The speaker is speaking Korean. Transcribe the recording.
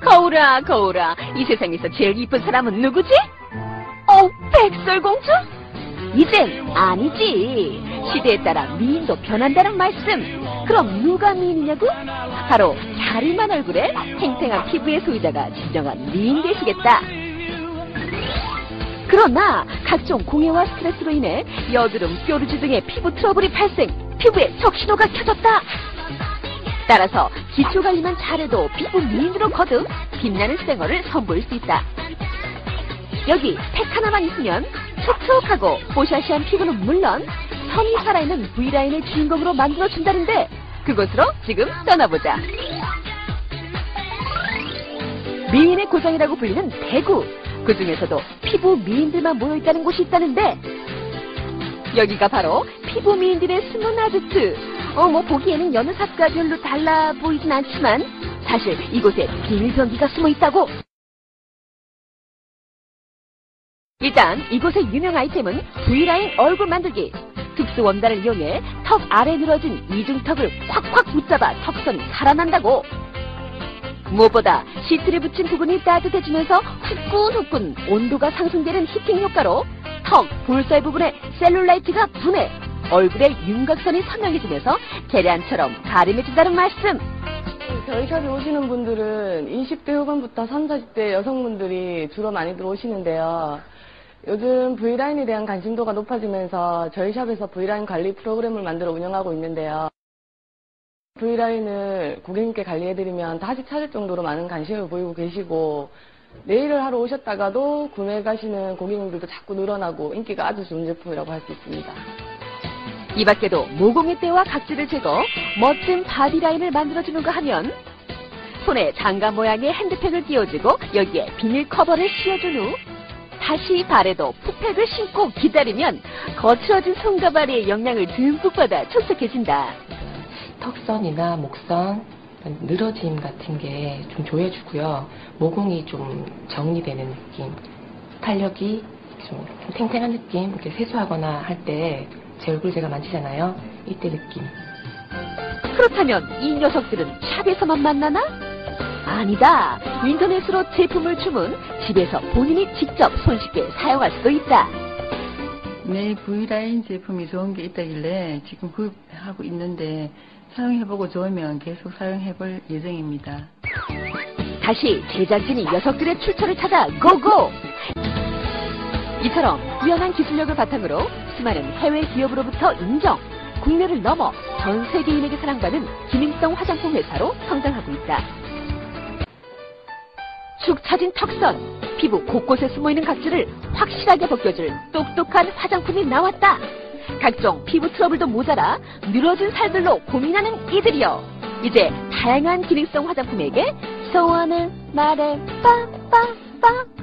거울아, 거울아, 이 세상에서 제일 이쁜 사람은 누구지? 백설공주? 이젠 아니지. 시대에 따라 미인도 변한다는 말씀. 그럼 누가 미인이냐고? 바로 갸름한 얼굴에 탱탱한 피부의 소유자가 진정한 미인 되시겠다. 그러나 각종 공해와 스트레스로 인해 여드름, 뾰루지 등의 피부 트러블이 발생, 피부에 적신호가 켜졌다. 따라서 기초관리만 잘해도 피부 미인으로 거듭 빛나는 생얼을 선보일 수 있다. 여기 팩 하나만 있으면 촉촉하고 뽀샤시한 피부는 물론 선이 살아있는 V라인의 주인공으로 만들어준다는데 그곳으로 지금 떠나보자. 미인의 고장이라고 불리는 대구. 그 중에서도 피부 미인들만 모여있다는 곳이 있다는데 여기가 바로 피부 미인들의 숨은 아지트. 보기에는 여느 삽과 별로 달라 보이진 않지만 사실 이곳에 비밀 전기가 숨어있다고. 일단 이곳의 유명 아이템은 V라인 얼굴 만들기. 특수 원단을 이용해 턱 아래 늘어진 이중턱을 콱콱 붙잡아 턱선이 살아난다고. 무엇보다 시트를 붙인 부분이 따뜻해지면서 후끈후끈 온도가 상승되는 히팅 효과로 턱, 볼살 부분에 셀룰라이트가 분해, 얼굴에 윤곽선이 선명해지면서 계란처럼 가름해진다는 말씀. 저희 샵에 오시는 분들은 20대 후반부터 30, 40대 여성분들이 주로 많이 들어오시는데요. 요즘 V라인에 대한 관심도가 높아지면서 저희 샵에서 V라인 관리 프로그램을 만들어 운영하고 있는데요. V라인을 고객님께 관리해드리면 다시 찾을 정도로 많은 관심을 보이고 계시고 네일을 하러 오셨다가도 구매 가시는 고객님들도 자꾸 늘어나고 인기가 아주 좋은 제품이라고 할 수 있습니다. 이 밖에도 모공의 때와 각질을 제거, 멋진 바디라인을 만들어주는가 하면 손에 장갑 모양의 핸드팩을 끼워주고 여기에 비닐 커버를 씌워준 후 다시 발에도 풋팩을 신고 기다리면 거칠어진 손가발의 영양을 듬뿍 받아 촉촉해진다. 턱선이나 목선, 늘어짐 같은 게 좀 조여주고요. 모공이 좀 정리되는 느낌, 탄력이 좀 탱탱한 느낌, 이렇게 세수하거나 할 때 제 얼굴 제가 만지잖아요. 이때 느낌. 그렇다면 이 녀석들은 샵에서만 만나나? 아니다. 인터넷으로 제품을 주문, 집에서 본인이 직접 손쉽게 사용할 수도 있다. 네, V라인 제품이 좋은 게 있다길래 지금 구입하고 있는데 사용해보고 좋으면 계속 사용해볼 예정입니다. 다시 제작진이 녀석들의 출처를 찾아 고고! 이처럼 뛰어난 기술력을 바탕으로 수많은 해외 기업으로부터 인정, 국내를 넘어 전 세계인에게 사랑받는 기능성 화장품 회사로 성장하고 있다. 축 처진 턱선, 피부 곳곳에 숨어있는 각질을 확실하게 벗겨줄 똑똑한 화장품이 나왔다. 각종 피부 트러블도 모자라 늘어진 살들로 고민하는 이들이여. 이제 다양한 기능성 화장품에게 소원을 말해 빠빠빠.